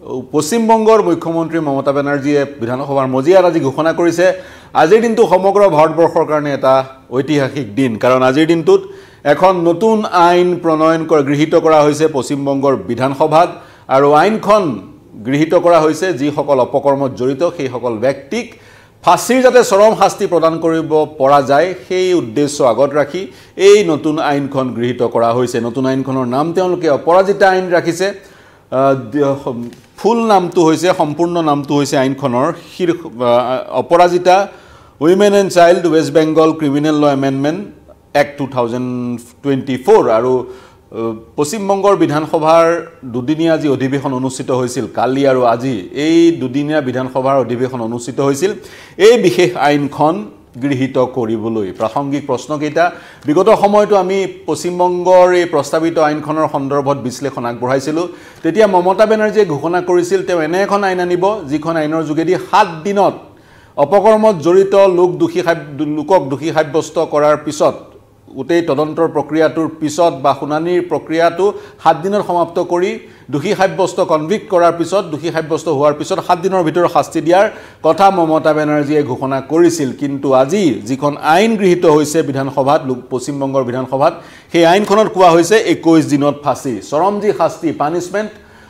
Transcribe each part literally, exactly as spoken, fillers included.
পশ্চিমবংগৰ মুখ্যমন্ত্ৰী মমতা বেনাৰ্জীয়ে বিধানসভাৰ মজিয়াত আজি ঘোষণা কৰিছে আজিৰ দিনটো সমগ্ৰ ভাৰতবৰ্ষৰ কাৰণে এটা ঐতিহাসিক দিন কাৰণ আজিৰ দিনটোত এখন নতুন আইন প্ৰণয়ন কৰা গৃহীত কৰা হৈছে পশ্চিমবংগৰ বিধানসভাত আৰু আইনখন গৃহীত কৰা হৈছে যিসকল অপকৰ্মত জড়িত সেই সকল ব্যক্তিক ফাঁসিৰ যাতে চৰম শাস্তি প্ৰদান কৰিব পৰা যায় সেই উদ্দেশ্য আগত ৰাখি এই নতুন আইনখন গৃহীত কৰা হৈছে নতুন আইনখনৰ নাম তেওঁলোকে অপৰাজিতা আইন ৰাখিছে ফুল নামটো হৈছে সম্পূৰ্ণ নামটো হৈছে আইনখনৰ Aparajita women and child West Bengal criminal law amendment act two thousand twenty four আৰু পশ্চিমবংগৰ বিধানসভাৰ দুদিনীয়া যি অধিৱেশন অনুষ্ঠিত হৈছিল কালি আৰু আজি এই দুদিনীয়া বিধানসভাৰ অধিৱেশন অনুষ্ঠিত হৈছিল এই বিশেষ আইনখন গৃহীত কৰিবলৈ প্ৰাসংগিক প্ৰশ্নকেইটা বিগত সময়তো আমি পশ্চিমবংগৰ এই প্ৰস্তাৱিত আইনখনৰ সন্দৰ্ভত বিশ্লেষণ আগবঢ়াইছিলোঁ তেতিয়া মমতা বেনাৰ্জীয়ে ঘোষণা কৰিছিল তেওঁ এনে এখন আইন আনিব যিখন আইনৰ যোগেদি সাত দিনত অপকৰ্মত জড়িত লোক দোষী লোকক দোষী সাব্যস্ত কৰাৰ পিছত গোটেই তদন্তৰ প্ৰক্ৰিয়াটোৰ পিছত বা শুনানিৰ প্ৰক্ৰিয়াটো সাত দিনত সমাপ্ত কৰি দোষী সাব্যস্ত কনভিক্ট কৰাৰ পিছত দোষী সাব্যস্ত হোৱাৰ পিছত সাত দিনৰ ভিতৰত শাস্তি দিয়াৰ কথা মমতা বেনাৰ্জীয়ে ঘোষণা কৰিছিল কিন্তু আজি যিখন আইন গৃহীত হৈছে বিধানসভাত পশ্চিমবংগৰ বিধানসভাত সেই আইনখনত কোৱা হৈছে একৈশ দিনত ফাঁসি চৰম যি শাস্তি punishment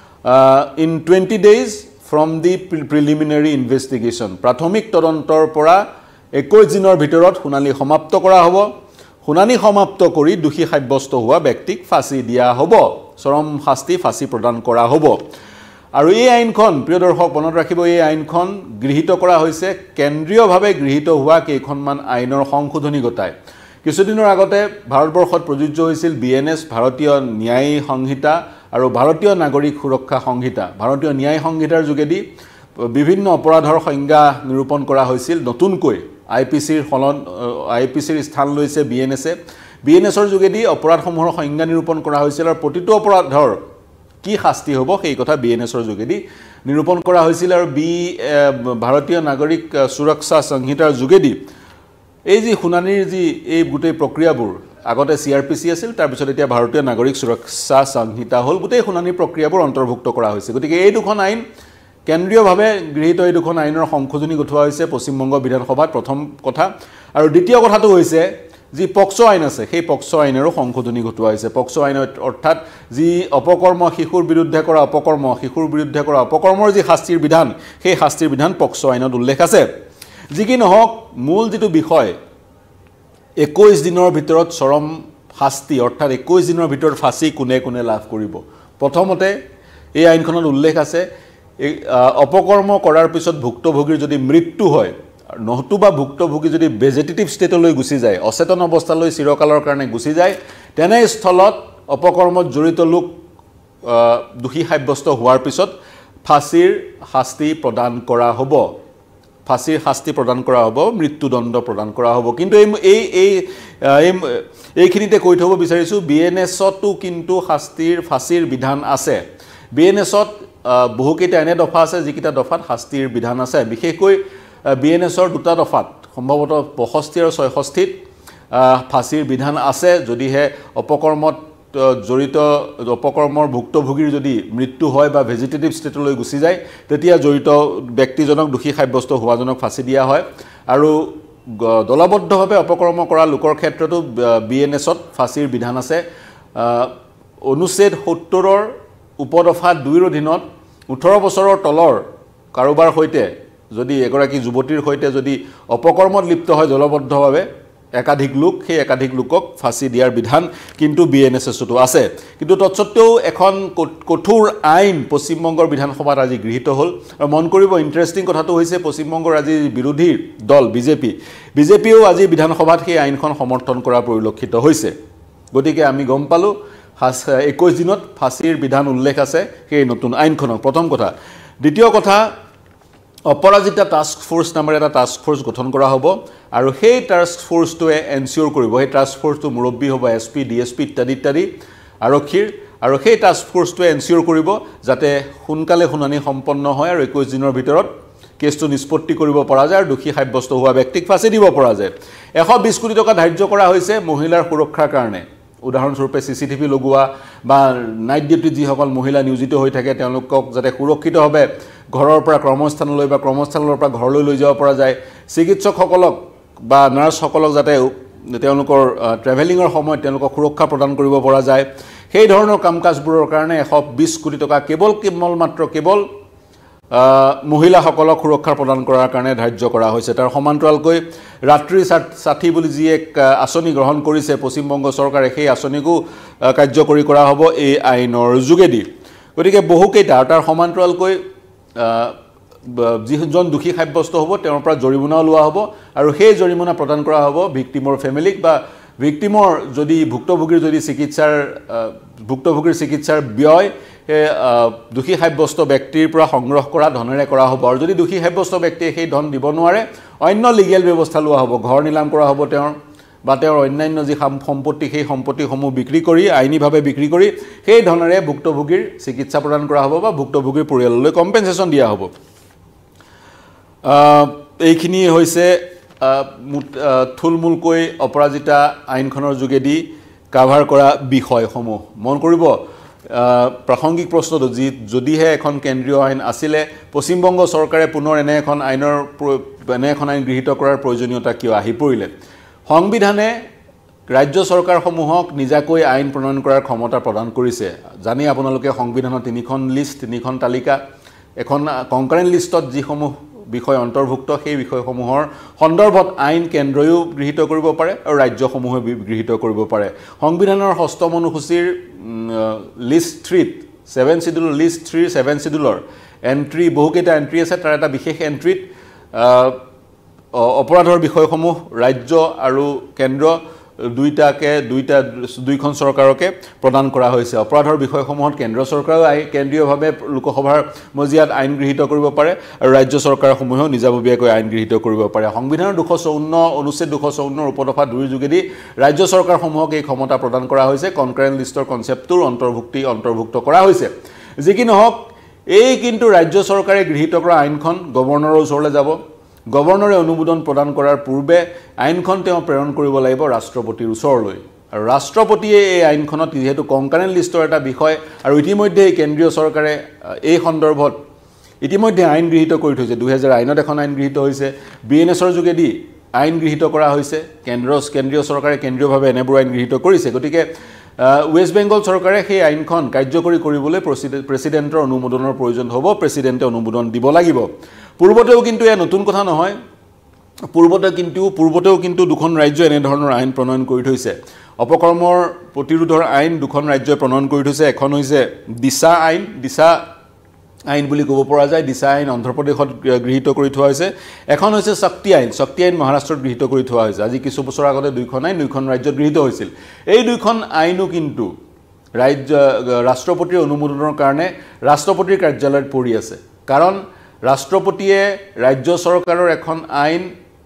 in twenty days from the preliminary investigation প্ৰাথমিক তদন্তৰ পৰা একৈশ দিনৰ ভিতৰত শুনানি সমাপ্ত কৰা হ'ব শুনানি সমাপ্ত কৰি দোষী সাব্যস্ত হোৱা ব্যক্তিক ফাঁসি দিয়া হ'ব চৰম শাস্তি ফাঁসি প্ৰদান কৰা হ'ব আৰু এই আইনখন প্ৰিয় দৰ্শক মনত ৰাখিব এই আইনখন গৃহীত কৰা হৈছে কেন্দ্ৰীয়ভাৱে গৃহীত হোৱা কেইখনমান আইনৰ সংশোধনী ঘটাই কিছুদিনৰ আগতে ভাৰতবৰ্ষত প্ৰযোজ্য হৈছিল বি এন এছ ভাৰতীয় ন্যায় সংহিতা আৰু ভাৰতীয় নাগৰিক সুৰক্ষা সংহিতা ভাৰতীয় ন্যায় সংহিতাৰ যোগেদি বিভিন্ন অপৰাধৰ সংজ্ঞা নিৰূপণ কৰা হৈছিল নতুনকৈ আই পি চিৰ হলন আই পি চিৰ স্থান লৈছে B N S B N এছৰ যোগেদি অপৰাধসমূহৰ সংজ্ঞা নিৰূপণ কৰা হৈছিল আৰু প্ৰতিটো অপৰাধৰ কি শাস্তি হ'ব সেই কথা বি এন এছৰ যোগেদি নিৰূপণ কৰা হৈছিল আৰু বি ভাৰতীয় নাগৰিক সুৰক্ষা সংহিতাৰ যোগেদি এই যি শুনানিৰ যি এই গোটেই প্ৰক্ৰিয়াবোৰ আগতে চি আৰ পি চি আছিল তাৰপিছত এতিয়া ভাৰতীয় নাগৰিক সুৰক্ষা সংহিতা হ'ল গোটেই শুনানি প্ৰক্ৰিয়াবোৰ অন্তৰ্ভুক্ত কৰা হৈছে গতিকে এই দুখন আইন কেন্দ্ৰীয়ভাৱে গৃহীত এই দুখন আইনৰ সংশোধনী ঘটোৱা হৈছে পশ্চিমবংগ বিধানসভাত প্ৰথম কথা আৰু দ্বিতীয় কথাটো হৈছে যি পক্সো আইন আছে সেই পক্সো আইনৰো সংশোধনী ঘটোৱা হৈছে পক্সো আইন অৰ্থাৎ যি অপকৰ্ম শিশুৰ বিৰুদ্ধে কৰা অপকৰ্ম শিশুৰ বিৰুদ্ধে কৰা অপকৰ্মৰ যি শাস্তিৰ বিধান সেই শাস্তিৰ বিধান পক্সো আইনত উল্লেখ আছে যি কি নহওক মূল যিটো বিষয় একৈশ দিনৰ ভিতৰত চৰম শাস্তি অৰ্থাৎ একৈশ দিনৰ ভিতৰত ফাঁসি কোনে কোনে লাভ কৰিব প্ৰথমতে এই আইনখনত উল্লেখ আছে অপকৰ্ম কৰাৰ পিছত ভুক্তভোগীৰ যদি মৃত্যু হয় নতুবা ভুক্তভোগী যদি ভেজিটেটিভ ষ্টেটলৈ গুচি যায় অচেতন অৱস্থালৈ চিৰকালৰ কাৰণে গুচি যায় তেনে স্থলত অপকৰ্মত জড়িত লোক দোষী সাব্যস্ত হোৱাৰ পিছত ফাঁসিৰ শাস্তি প্ৰদান কৰা হ'ব ফাঁসিৰ শাস্তি প্ৰদান কৰা হ'ব মৃত্যুদণ্ড প্ৰদান কৰা হ'ব কিন্তু এই এই এইখিনিতে কৈ থ'ব বিচাৰিছোঁ বি এন এছতো কিন্তু শাস্তিৰ ফাঁসিৰ বিধান আছে বি এন এছত বহুকেইটা এনে দফা আছে যিকেইটা দফাত শাস্তিৰ বিধান আছে বিশেষকৈ বি এন এছৰ দুটা দফাত সম্ভৱতঃ পঁয়ষষ্ঠি আৰু ছয়ষষ্ঠিত ফাঁসিৰ বিধান আছে যদিহে অপকৰ্মত জড়িত অপকৰ্মৰ ভুক্তভোগীৰ যদি মৃত্যু হয় বা ভেজিটেটিভ ষ্টেটলৈ গুচি যায় তেতিয়া জড়িত ব্যক্তিজনক দোষী সাব্যস্ত হোৱাজনক ফাঁসি দিয়া হয় আৰু দলবদ্ধভাৱে অপকৰ্ম কৰা লোকৰ ক্ষেত্ৰতো বি এন এছত ফাঁসিৰ বিধান আছে অনুচ্ছেদ সত্তৰৰ উপদফা দুইৰ অধীনত ওঠৰ বছৰৰ তলৰ কাৰোবাৰ সৈতে যদি এগৰাকী যুৱতীৰ সৈতে যদি অপকৰ্মত লিপ্ত হয় দলবদ্ধভাৱে একাধিক লোক সেই একাধিক লোকক ফাঁসি দিয়াৰ বিধান কিন্তু বি এন এছ এছতো আছে কিন্তু তৎসত্ত্বেও এখন কঠোৰ আইন পশ্চিমবংগৰ বিধানসভাত আজি গৃহীত হ'ল আৰু মন কৰিব ইণ্টাৰেষ্টিং কথাটো হৈছে পশ্চিমবংগৰ আজি বিৰোধী দল বিজেপি বিজেপিয়েও আজি বিধানসভাত সেই আইনখন সমৰ্থন কৰা পৰিলক্ষিত হৈছে গতিকে আমি গম পালোঁ একৈশ দিনত ফাঁসিৰ বিধান উল্লেখ আছে সেই নতুন আইনখনৰ প্ৰথম কথা দ্বিতীয় কথা অপৰাজিতা টাস্ক ফোৰ্স নামেৰে এটা টাস্ক ফোৰ্স গঠন কৰা হ'ব আৰু সেই টাস্ক ফোৰ্সটোৱে এনচিওৰ কৰিব সেই টাস্ক ফোৰ্সটো মুৰব্বী হ'ব S P D S P ইত্যাদি ইত্যাদি আৰক্ষীৰ আৰু সেই টাস্ক ফোৰ্সটোৱে এনচিওৰ কৰিব যাতে সোনকালে শুনানি সম্পন্ন হয় আৰু একৈশ দিনৰ ভিতৰত কেছটো নিষ্পত্তি কৰিব পৰা যায় আৰু দোষী সাব্যস্ত হোৱা ব্যক্তিক ফাঁসি দিব পৰা যায় এশ বিশ কোটি টকা ধাৰ্য কৰা হৈছে মহিলাৰ সুৰক্ষাৰ কাৰণে উদাহৰণস্বৰূপে চিচিটিভি লগোৱা বা নাইট ডিউটি যিসকল মহিলা নিয়োজিত হৈ থাকে তেওঁলোকক যাতে সুৰক্ষিতভাৱে ঘৰৰ পৰা কৰ্মস্থানলৈ বা কৰ্মস্থানৰ পৰা ঘৰলৈ লৈ যাব পৰা যায় চিকিৎসকসকলক বা নাৰ্ছসকলক যাতে তেওঁলোকৰ ট্ৰেভেলিঙৰ সময়ত তেওঁলোকক সুৰক্ষা প্ৰদান কৰিব পৰা যায় সেই ধৰণৰ কামকাজবোৰৰ কাৰণে এশ বিশ কোটি টকা কেৱল কেৱল মাত্ৰ কেৱল মহিলাসকলক সুৰক্ষা প্ৰদান কৰাৰ কাৰণে ধাৰ্য কৰা হৈছে তাৰ সমান্তৰালকৈ ৰাত্ৰি সাথী বুলি যি এক আঁচনি গ্ৰহণ কৰিছে পশ্চিমবংগ চৰকাৰে সেই আঁচনিকো কাৰ্যকৰী কৰা হ'ব এই আইনৰ যোগেদি গতিকে বহুকেইটা তাৰ সমান্তৰালকৈ যিজন দোষী সাব্যস্ত হ'ব তেওঁৰ পৰা জৰিমনাও লোৱা হ'ব আৰু সেই জৰিমনা প্ৰদান কৰা হ'ব ভিক্টিমৰ ফেমিলিক বা ভিক্টিমৰ যদি ভুক্তভোগীৰ যদি চিকিৎসাৰ ভুক্তভোগীৰ চিকিৎসাৰ ব্যয় দোষী সাব্যস্ত ব্যক্তিৰ পৰা সংগ্ৰহ কৰা ধনেৰে কৰা হ'ব আৰু যদি দোষী সাব্যস্ত ব্যক্তিয়ে সেই ধন দিব নোৱাৰে অন্য লিগেল ব্যৱস্থা লোৱা হ'ব ঘৰ নিলাম কৰা হ'ব তেওঁৰ বা তেওঁৰ অন্যান্য যি সম্পত্তি সেই সম্পত্তিসমূহ বিক্ৰী কৰি আইনীভাৱে বিক্ৰী কৰি সেই ধনেৰে ভুক্তভোগীৰ চিকিৎসা প্ৰদান কৰা হ'ব বা ভুক্তভোগীৰ পৰিয়াললৈ কম্পেনচেশ্যন দিয়া হ'ব এইখিনি হৈছে থুলমূলকৈ অপৰাজিতা আইনখনৰ যোগেদি কাভাৰ কৰা বিষয়সমূহ মন কৰিব প্ৰাসংগিক প্ৰশ্নটো যি যদিহে এখন কেন্দ্ৰীয় আইন আছিলে পশ্চিমবংগ চৰকাৰে পুনৰ এনে এখন আইনৰ এনে এখন আইন গৃহীত কৰাৰ প্ৰয়োজনীয়তা কিয় আহি পৰিলে সংবিধানে ৰাজ্য চৰকাৰসমূহক নিজাকৈ আইন প্ৰণয়ন কৰাৰ ক্ষমতা প্ৰদান কৰিছে জানি আপোনালোকে সংবিধানৰ তিনিখন লিষ্ট তিনিখন তালিকা এখন কনকাৰেন্ট লিষ্টত যিসমূহ বিষয় অন্তৰ্ভুক্ত সেই বিষয়সমূহৰ সন্দৰ্ভত আইন কেন্দ্ৰয়ো গৃহীত কৰিব পাৰে আৰু ৰাজ্যসমূহে গৃহীত কৰিব পাৰে সংবিধানৰ ষষ্ঠম অনুসূচীৰ লিষ্ট থ্ৰীত ছেভেন শিডিউল লিষ্ট থ্ৰীৰ ছেভেন শিডিউলৰ এণ্ট্ৰি বহুকেইটা এণ্ট্ৰি আছে তাৰ এটা বিশেষ এণ্ট্ৰিত অপৰাধৰ বিষয়সমূহ ৰাজ্য আৰু কেন্দ্ৰ দুইটাকে দুইটা দুইখন চৰকাৰকে প্ৰদান কৰা হৈছে অপৰাধৰ বিষয়সমূহত কেন্দ্ৰ চৰকাৰেও আই কেন্দ্ৰীয়ভাৱে লোকসভাৰ মজিয়াত আইন গৃহীত কৰিব পাৰে আৰু ৰাজ্য চৰকাৰসমূহেও নিজাববীয়াকৈ আইন গৃহীত কৰিব পাৰে সংবিধানৰ দুশ চৌৱন্ন অনুচ্ছেদ দুশ চৌৱন্নৰ উপদফা দুইৰ যোগেদি ৰাজ্য চৰকাৰসমূহক এই ক্ষমতা প্ৰদান কৰা হৈছে কনকাৰেন্ট লিষ্টৰ কনচেপ্টটোৰ অন্তৰ্ভুক্তি অন্তৰ্ভুক্ত কৰা হৈছে যি কি নহওক এই কিন্তু ৰাজ্য চৰকাৰে গৃহীত কৰা আইনখন গভৰ্ণৰৰ ওচৰলৈ যাব গভৰ্ণৰে অনুমোদন প্ৰদান কৰাৰ পূৰ্বে আইনখন তেওঁ প্ৰেৰণ কৰিব লাগিব ৰাষ্ট্ৰপতিৰ ওচৰলৈ আৰু ৰাষ্ট্ৰপতিয়ে এই আইনখনত যেহেতু কনকাৰেন্ট লিষ্টৰ এটা বিষয় আৰু ইতিমধ্যে কেন্দ্ৰীয় চৰকাৰে এই সন্দৰ্ভত ইতিমধ্যে আইন গৃহীত কৰি থৈছে দুই হাজাৰ আইনত এখন আইন গৃহীত হৈছে বি এন এছৰ যোগেদি আইন গৃহীত কৰা হৈছে কেন্দ্ৰ কেন্দ্ৰীয় চৰকাৰে কেন্দ্ৰীয়ভাৱে এনেবোৰ আইন গৃহীত কৰিছে গতিকে ৱেষ্ট বেংগল চৰকাৰে সেই আইনখন কাৰ্যকৰী কৰিবলৈ প্ৰেচিডেণ্টৰ অনুমোদনৰ প্ৰয়োজন হ'ব প্ৰেচিডেণ্টে অনুমোদন দিব লাগিব পূৰ্বতেও কিন্তু এয়া নতুন কথা নহয় পূৰ্বতে কিন্তু পূৰ্বতেও কিন্তু দুখন ৰাজ্য এনে ধৰণৰ আইন প্ৰণয়ন কৰি থৈছে অপকৰ্মৰ প্ৰতিৰোধৰ আইন দুখন ৰাজ্যই প্ৰণয়ন কৰি থৈছে এখন হৈছে দিশা আইন দিশা আইন বুলি ক'ব পৰা যায় দিশা আইন অন্ধ্ৰপ্ৰদেশত গৃহীত কৰি থোৱা হৈছে এখন হৈছে শক্তি আইন শক্তি আইন মহাৰাষ্ট্ৰত গৃহীত কৰি থোৱা হৈছে আজি কিছু বছৰ আগতে দুইখন আইন দুইখন ৰাজ্যত গৃহীত হৈছিল এই দুইখন আইনো কিন্তু ৰাজ্য ৰাষ্ট্ৰপতিৰ অনুমোদনৰ কাৰণে ৰাষ্ট্ৰপতিৰ কাৰ্যালয়ত পৰি আছে কাৰণ ৰাষ্ট্ৰপতিয়ে ৰাজ্য চৰকাৰৰ এখন আইন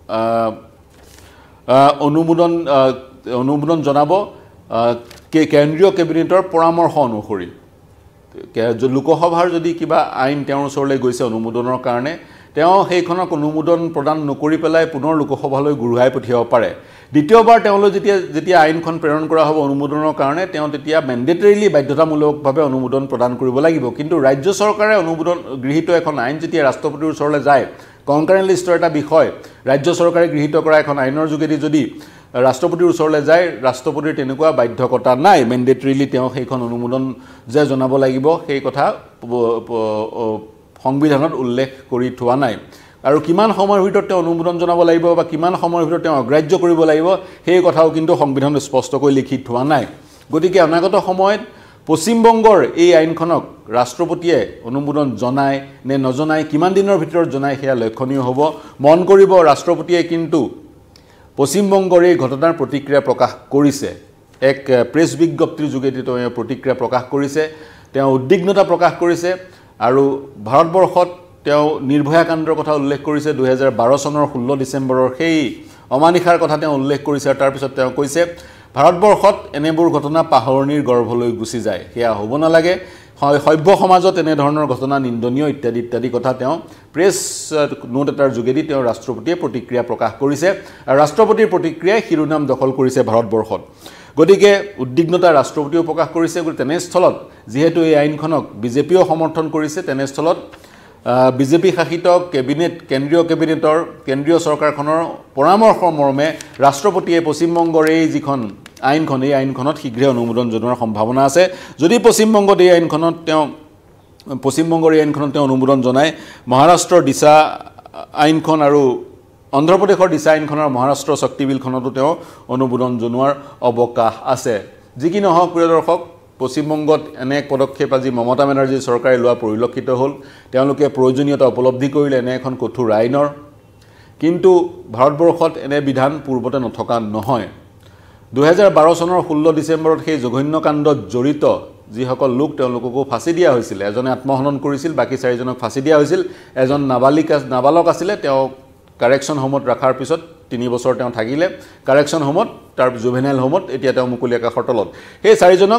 অনুমোদন অনুমোদন জনাব কেন্দ্ৰীয় কেবিনেটৰ পৰামৰ্শ অনুসৰি লোকসভাৰ যদি কিবা আইন তেওঁৰ ওচৰলৈ গৈছে অনুমোদনৰ কাৰণে তেওঁ সেইখনক অনুমোদন প্ৰদান নকৰি পেলাই পুনৰ লোকসভালৈ ঘূৰাই পঠিয়াব পাৰে দ্বিতীয়বাৰ তেওঁলৈ যেতিয়া যেতিয়া আইনখন প্ৰেৰণ কৰা হ'ব অনুমোদনৰ কাৰণে তেওঁ তেতিয়া মেণ্ডেটৰিলি বাধ্যতামূলকভাৱে অনুমোদন প্ৰদান কৰিব লাগিব কিন্তু ৰাজ্য চৰকাৰে অনুমোদন গৃহীত এখন আইন যেতিয়া ৰাষ্ট্ৰপতিৰ ওচৰলৈ যায় কনকাৰেন্ট লিষ্টৰ এটা বিষয় ৰাজ্য চৰকাৰে গৃহীত কৰা এখন আইনৰ যোগেদি যদি ৰাষ্ট্ৰপতিৰ ওচৰলৈ যায় ৰাষ্ট্ৰপতিৰ তেনেকুৱা বাধ্যকতা নাই মেণ্ডেটৰিলি তেওঁ সেইখন অনুমোদন যে জনাব লাগিব সেই কথা সংবিধানত উল্লেখ কৰি থোৱা নাই আৰু কিমান সময়ৰ ভিতৰত তেওঁ অনুমোদন জনাব লাগিব বা কিমান সময়ৰ ভিতৰত তেওঁ অগ্ৰাহ্য কৰিব লাগিব সেই কথাও কিন্তু সংবিধানত স্পষ্টকৈ লিখি থোৱা নাই গতিকে অনাগত সময়ত পশ্চিমবংগৰ এই আইনখনক ৰাষ্ট্ৰপতিয়ে অনুমোদন জনায় নে নজনায় কিমান দিনৰ ভিতৰত জনায় সেয়া লক্ষণীয় হ'ব মন কৰিব ৰাষ্ট্ৰপতিয়ে কিন্তু পশ্চিমবংগৰ এই ঘটনাৰ প্ৰতিক্ৰিয়া প্ৰকাশ কৰিছে এক প্ৰেছ বিজ্ঞপ্তিৰ যোগেদি তেওঁ প্ৰতিক্ৰিয়া প্ৰকাশ কৰিছে তেওঁ উদ্বিগ্নতা প্ৰকাশ কৰিছে আৰু ভাৰতবৰ্ষত তেওঁ নিৰ্ভয়া কাণ্ডৰ কথা উল্লেখ কৰিছে দুই হাজাৰ বাৰ চনৰ ষোল্ল ডিচেম্বৰৰ সেই অমানিশাৰ কথা তেওঁ উল্লেখ কৰিছে আৰু তাৰপিছত তেওঁ কৈছে ভাৰতবৰ্ষত এনেবোৰ ঘটনা পাহৰণিৰ গৰ্ভলৈ গুচি যায় সেয়া হ'ব নালাগে সভ্য সমাজত এনে ধৰণৰ ঘটনা নিন্দনীয় ইত্যাদি ইত্যাদি কথা তেওঁ প্ৰেছ নোট এটাৰ যোগেদি তেওঁ ৰাষ্ট্ৰপতিয়ে প্ৰতিক্ৰিয়া প্ৰকাশ কৰিছে আৰু ৰাষ্ট্ৰপতিৰ প্ৰতিক্ৰিয়াই শিৰোনাম দখল কৰিছে ভাৰতবৰ্ষত গতিকে উদ্বিগ্নতা ৰাষ্ট্ৰপতিও প্ৰকাশ কৰিছে তেনেস্থলত যেহেতু এই আইনখনক বিজেপিও সমৰ্থন কৰিছে তেনেস্থলত বিজেপি শাসিত কেবিনেট কেন্দ্ৰীয় কেবিনেটৰ কেন্দ্ৰীয় চৰকাৰখনৰ পৰামৰ্শৰ মৰ্মে ৰাষ্ট্ৰপতিয়ে পশ্চিমবংগৰ এই যিখন আইনখন এই আইনখনত শীঘ্ৰে অনুমোদন জনোৱাৰ সম্ভাৱনা আছে যদি পশ্চিমবংগত এই আইনখনত তেওঁ পশ্চিমবংগৰ এই আইনখনত তেওঁ অনুমোদন জনায় মহাৰাষ্ট্ৰৰ দিশা আইনখন আৰু অন্ধ্ৰপ্ৰদেশৰ দিশা আইনখনৰ মহাৰাষ্ট্ৰ শক্তি বিলখনতো তেওঁ অনুমোদন জনোৱাৰ অৱকাশ আছে যি কি নহওক প্ৰিয় দৰ্শক পশ্চিমবংগত এনে এক পদক্ষেপ আজি মমতা বেনাৰ্জী চৰকাৰে লোৱা পৰিলক্ষিত হ'ল তেওঁলোকে প্ৰয়োজনীয়তা উপলব্ধি কৰিলে এনে এখন কঠোৰ আইনৰ কিন্তু ভাৰতবৰ্ষত এনে বিধান পূৰ্বতে নথকা নহয় দুহেজাৰ বাৰ চনৰ ষোল্ল ডিচেম্বৰত সেই জঘন্য কাণ্ডত জড়িত যিসকল লোক তেওঁলোককো ফাঁচি দিয়া হৈছিল এজনে আত্মহনন কৰিছিল বাকি চাৰিজনক ফাঁচি দিয়া হৈছিল এজন নাবালিকা নাবালক আছিলে তেওঁ কাৰেকশ্যন হোমত ৰাখাৰ পিছত তিনি বছৰ তেওঁ থাকিলে কাৰেকশ্যন হোমত তাৰ জুভেনাইল হোমত এতিয়া তেওঁ মুকলি আকাশৰ তলত সেই চাৰিজনক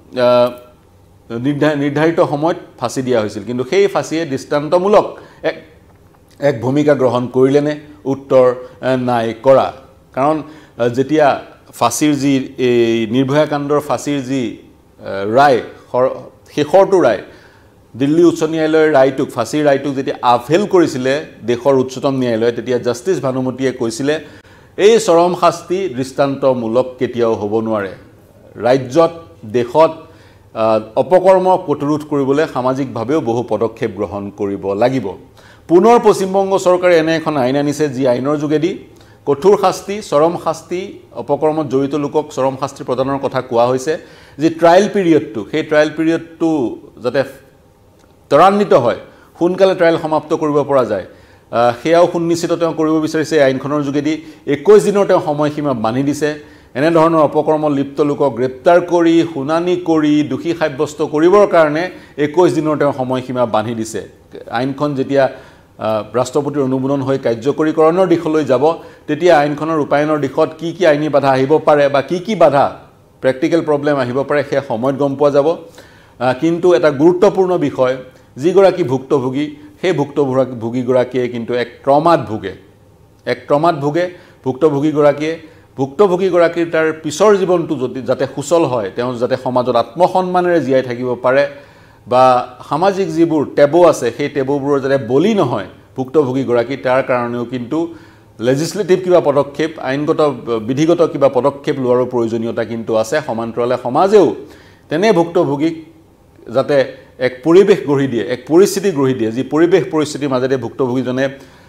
নিৰ্ধাৰিত সময়ত ফাঁচি দিয়া হৈছিল কিন্তু সেই ফাঁচিয়ে দৃষ্টান্তমূলক এক এক ভূমিকা গ্ৰহণ কৰিলেনে উত্তৰ নাই কৰা কাৰণ যেতিয়া ফাঁচিৰ যি এই নিৰ্ভয়া কাণ্ডৰ ফাঁচিৰ যি ৰায় শেষৰটো ৰায় দিল্লী উচ্চ ন্যায়ালয়ৰ ৰায়টোক ফাঁচিৰ ৰায়টোক যেতিয়া আফেল কৰিছিলে দেশৰ উচ্চতম ন্যায়ালয়ে তেতিয়া জাষ্টিছ ভানুমতীয়ে কৈছিলে এই চৰম শাস্তি দৃষ্টান্তমূলক কেতিয়াও হ'ব নোৱাৰে ৰাজ্যত দেশত অপকৰ্ম প্ৰতিৰোধ কৰিবলৈ সামাজিকভাৱেও বহু পদক্ষেপ গ্ৰহণ কৰিব লাগিব পুনৰ পশ্চিমবংগ চৰকাৰে এনে এখন আইন আনিছে যি আইনৰ যোগেদি কঠোৰ শাস্তি চৰম শাস্তি অপকৰ্মত জড়িত লোকক চৰম শাস্তি প্ৰদানৰ কথা কোৱা হৈছে যি ট্ৰায়েল পিৰিয়ডটো সেই ট্ৰায়েল পিৰিয়ডটো যাতে ত্বৰান্বিত হয় সোনকালে ট্ৰায়েল সমাপ্ত কৰিব পৰা যায় সেয়াও সুনিশ্চিত তেওঁ কৰিব বিচাৰিছে আইনখনৰ যোগেদি একৈশ দিনৰ তেওঁ সময়সীমা বান্ধি দিছে এনে ধৰণৰ অপকৰ্মত লিপ্ত লোকক গ্ৰেপ্তাৰ কৰি শুনানি কৰি দোষী সাব্যস্ত কৰিবৰ কাৰণে একৈশ দিনৰ তেওঁ সময়সীমা বান্ধি দিছে আইনখন যেতিয়া ৰাষ্ট্ৰপতিৰ অনুমোদন হৈ কাৰ্যকৰীকৰণৰ দিশলৈ যাব তেতিয়া আইনখনৰ ৰূপায়ণৰ দিশত কি কি আইনী বাধা আহিব পাৰে বা কি কি বাধা প্ৰেক্টিকেল প্ৰব্লেম আহিব পাৰে সেই সময়ত গম পোৱা যাব কিন্তু এটা গুৰুত্বপূৰ্ণ বিষয় যিগৰাকী ভুক্তভোগী সেই ভুক্তভোগীগৰাকীয়ে কিন্তু এক ট্ৰমাত ভোগে এক ট্ৰমাত ভোগে ভুক্তভোগীগৰাকীয়ে ভুক্তভোগীগৰাকীৰ তাৰ পিছৰ জীৱনটো যদি যাতে সুচল হয় তেওঁ যাতে সমাজত আত্মসন্মানেৰে জীয়াই থাকিব পাৰে বা সামাজিক যিবোৰ টেবু আছে সেই টেবুবোৰৰ যাতে বলি নহয় ভুক্তভোগীগৰাকী তাৰ কাৰণেও কিন্তু লেজিসলেটিভ কিবা পদক্ষেপ আইনগত বিধিগত কিবা পদক্ষেপ লোৱাৰ প্ৰয়োজনীয়তা কিন্তু আছে সমান্তৰালে সমাজেও তেনে ভুক্তভোগীক যাতে এক পৰিবেশ গঢ়ি দিয়ে এক পৰিস্থিতি গঢ়ি দিয়ে যি পৰিবেশ পৰিস্থিতিৰ মাজেৰে ভুক্তভোগীজনে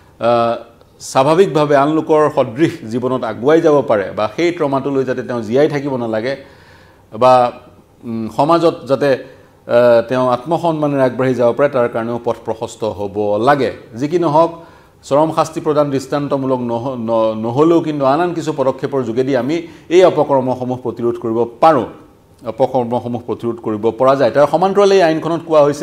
স্বাভাৱিকভাৱে আন লোকৰ সদৃশ জীৱনত আগুৱাই যাব পাৰে বা সেই ট্ৰমাটোলৈ যাতে তেওঁ জীয়াই থাকিব নালাগে বা সমাজত যাতে তেওঁ আত্মসন্মানেৰে আগবাঢ়ি যাব পাৰে তাৰ কাৰণেও পথ প্ৰশস্ত হ'ব লাগে যি কি নহওক চৰম শাস্তি প্ৰদান দৃষ্টান্তমূলক নহ'লেও কিন্তু আন আন কিছু পদক্ষেপৰ যোগেদি আমি এই অপকৰ্মসমূহ প্ৰতিৰোধ কৰিব পাৰোঁ অপকৰ্মসমূহ প্ৰতিৰোধ কৰিব পৰা যায় তাৰ সমান্তৰালে এই আইনখনত কোৱা হৈছে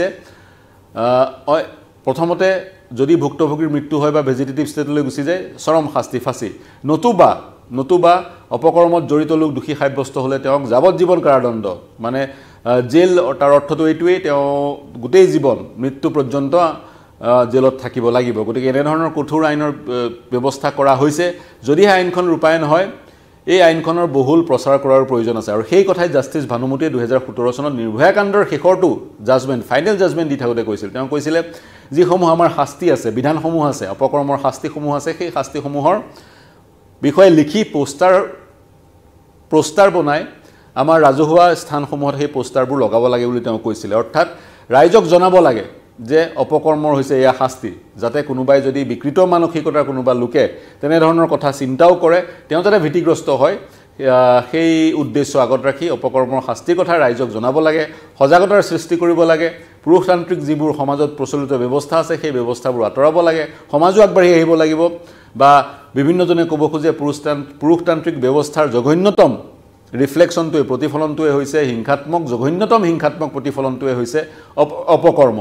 প্ৰথমতে যদি ভুক্তভোগীৰ মৃত্যু হয় বা ভেজিটেটিভ ষ্টেটলৈ গুচি যায় চৰম শাস্তি ফাঁচি নতুবা নতুবা অপকৰ্মত জড়িত লোক দোষী সাব্যস্ত হ'লে তেওঁক যাৱজ্জীৱন কাৰাদণ্ড মানে জেল তাৰ অৰ্থটো এইটোৱেই তেওঁ গোটেই জীৱন মৃত্যু পৰ্যন্ত জেলত থাকিব লাগিব গতিকে এনেধৰণৰ কঠোৰ আইনৰ ব্যৱস্থা কৰা হৈছে যদিহে আইনখন ৰূপায়ণ হয় এই আইনখনৰ বহুল প্ৰচাৰ কৰাৰ প্ৰয়োজন আছে আৰু সেই কথাই জাষ্টিছ ভানুমতীয়ে দুহেজাৰ সোতৰ চনত নিৰ্ভয়া কাণ্ডৰ শেষৰটো জাজমেণ্ট ফাইনেল জাজমেণ্ট দি থাকোঁতে কৈছিল তেওঁ কৈছিলে যিসমূহ আমাৰ শাস্তি আছে বিধানসমূহ আছে অপকৰ্মৰ শাস্তিসমূহ আছে সেই শাস্তিসমূহৰ বিষয়ে লিখি পোষ্টাৰ পোষ্টাৰ বনাই আমাৰ ৰাজহুৱা স্থানসমূহত সেই পোষ্টাৰবোৰ লগাব লাগে বুলি তেওঁ কৈছিলে অৰ্থাৎ ৰাইজক জনাব লাগে যে অপকৰ্মৰ হৈছে এয়া শাস্তি যাতে কোনোবাই যদি বিকৃত মানসিকতাৰ কোনোবা লোকে তেনেধৰণৰ কথা চিন্তাও কৰে তেওঁ যাতে ভীতিগ্ৰস্ত হয় সেই উদ্দেশ্য আগত ৰাখি অপকৰ্মৰ শাস্তিৰ কথা ৰাইজক জনাব লাগে সজাগতাৰ সৃষ্টি কৰিব লাগে পুৰুষতান্ত্ৰিক যিবোৰ সমাজত প্ৰচলিত ব্যৱস্থা আছে সেই ব্যৱস্থাবোৰ আঁতৰাব লাগে সমাজো আগবাঢ়ি আহিব লাগিব বা বিভিন্নজনে ক'ব খোজে পুৰুষতান্ত্ৰিক ব্যৱস্থাৰ জঘন্যতম ৰিফ্লেকশ্যনটোৱে প্ৰতিফলনটোৱে হৈছে হিংসাত্মক জঘন্যতম হিংসাত্মক প্ৰতিফলনটোৱে হৈছে অপকৰ্ম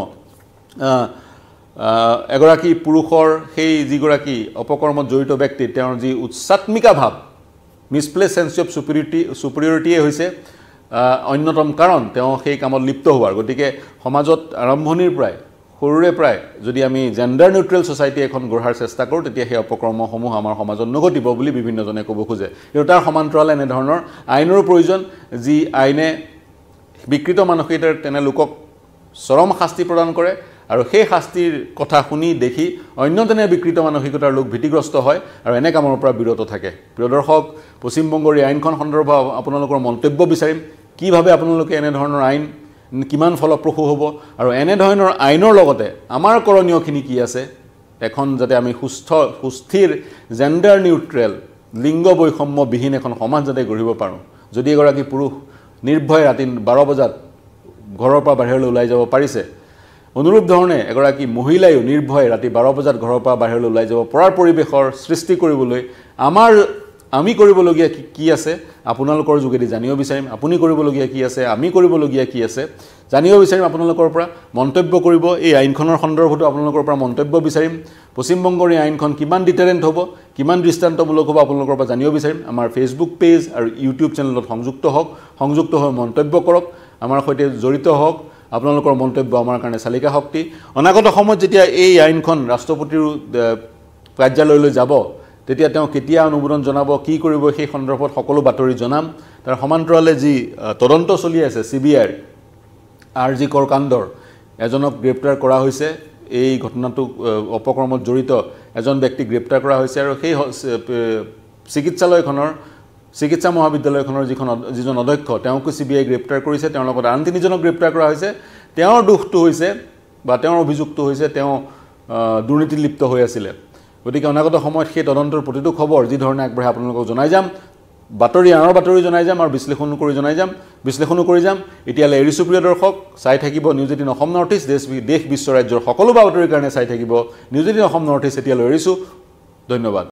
এগৰাকী পুৰুষৰ সেই যিগৰাকী অপকৰ্মত জড়িত ব্যক্তি তেওঁৰ যি উচ্চাত্মিকা ভাৱ মিছপ্লেচ সেন্স অফ সুপিৰিয়ৰিটি সুপিৰিয়ৰিটিয়ে হৈছে অন্যতম কাৰণ তেওঁ সেই কামত লিপ্ত হোৱাৰ গতিকে সমাজত আৰম্ভণিৰ পৰাই সৰুৰে প্ৰায় যদি আমি জেন্ডাৰ নিউট্ৰেল সোসাইটি এখন গঢ়াৰ চেষ্টা কৰোঁ তেতিয়া সেই অপকৰ্মসমূহ আমাৰ সমাজত নঘটিব বুলি বিভিন্নজনে ক'ব খোজে কিন্তু তাৰ সমান্তৰালে এনে ধৰণৰ আইনৰ প্ৰয়োজন যি আইনে বিকৃত মানসিকতাৰ তেনে লোকক চৰম শাস্তি প্ৰদান কৰে আৰু সেই শাস্তিৰ কথা শুনি দেখি অন্য তেনে বিকৃত মানসিকতাৰ লোক ভীতিগ্ৰস্ত হয় আৰু এনে কামৰ পৰা বিৰত থাকে প্ৰিয় দৰ্শক পশ্চিম বংগৰ আইনখন সন্দৰ্ভত আপোনালোকৰ মন্তব্য বিচাৰিম কিভাৱে আপোনালোকে এনে ধৰণৰ আইন কিমান ফলপ্ৰসূ হ'ব আৰু এনে ধৰণৰ আইনৰ লগতে আমাৰ কৰণীয়খিনি কি আছে এখন যাতে আমি সুস্থ সুস্থিৰ জেন্ডাৰ নিউট্ৰেল লিংগ বৈষম্য বিহীন এখন সমাজ যাতে গঢ়িব পাৰোঁ যদি এগৰাকী পুৰুষ নিৰ্ভয় ৰাতি বাৰ বজাত ঘৰৰ পৰা বাহিৰলৈ ওলাই যাব পাৰিছে অনুৰূপ ধৰণে এগৰাকী মহিলায়ো নিৰ্ভয় ৰাতি বাৰ বজাত ঘৰৰ পৰা বাহিৰলৈ ওলাই যাব পৰাৰ পৰিৱেশৰ সৃষ্টি কৰিবলৈ আমাৰ আমি কৰিবলগীয়া কি আছে আপোনালোকৰ যোগেদি জানিব বিচাৰিম আপুনি কৰিবলগীয়া কি আছে আমি কৰিবলগীয়া কি আছে জানিব বিচাৰিম আপোনালোকৰ পৰা মন্তব্য কৰিব এই আইনখনৰ সন্দৰ্ভতো আপোনালোকৰ পৰা মন্তব্য বিচাৰিম পশ্চিম বংগৰ এই আইনখন কিমান ডিটাৰেন্ট হ'ব কিমান দৃষ্টান্তমূলক হ'ব আপোনালোকৰ পৰা জানিব বিচাৰিম আমাৰ ফেচবুক পেজ আৰু ইউটিউব চেনেলত সংযুক্ত হওক সংযুক্ত হৈ মন্তব্য কৰক আমাৰ সৈতে জড়িত হওক আপোনালোকৰ মন্তব্য আমাৰ কাৰণে চালিকা শক্তি অনাগত সময়ত যেতিয়া এই আইনখন ৰাষ্ট্ৰপতিৰ কাৰ্যালয়লৈ যাব তেতিয়া তেওঁ কেতিয়া অনুমোদন জনাব কি কৰিব সেই সন্দৰ্ভত সকলো বাতৰি জনাম তাৰ সমান্তৰালে যি তদন্ত চলি আছে সিবিআইৰ আৰজি কৰ কাণ্ডৰ এজনক গ্ৰেপ্তাৰ কৰা হৈছে এই ঘটনাটো অপকৰ্মত জড়িত এজন ব্যক্তি গ্ৰেপ্তাৰ কৰা হৈছে আৰু সেই চিকিৎসালয়খনৰ চিকিৎসা মহাবিদ্যালয়খনৰ যিখন যিজন অধ্যক্ষ তেওঁকো সিবিআই গ্ৰেপ্তাৰ কৰিছে তেওঁৰ লগত আন তিনিজনক গ্ৰেপ্তাৰ কৰা হৈছে তেওঁৰ দুখটো হৈছে বা তেওঁৰ অভিযুক্ত হৈছে তেওঁ দুৰ্নীতিত লিপ্ত হৈ আছিল গতিকে অনাগত সময়ত সেই তদন্তৰ প্ৰতিটো খবৰ যি ধৰণে আগবঢ়াই আপোনালোকক জনাই যাম বাতৰি আনৰ বাতৰি জনাই যাম আৰু বিশ্লেষণ কৰি জনাই যাম বিশ্লেষণ কৰি যাম এতিয়ালৈ এৰিছো প্ৰিয় দৰ্শক চাই থাকিব News Eighteen Assam North East দেশ দেশ বিশ্ব ৰাজ্যৰ সকলো বাতৰিৰ কাৰণে চাই থাকিব News Eighteen Assam North East এতিয়ালৈ এৰিছো ধন্যবাদ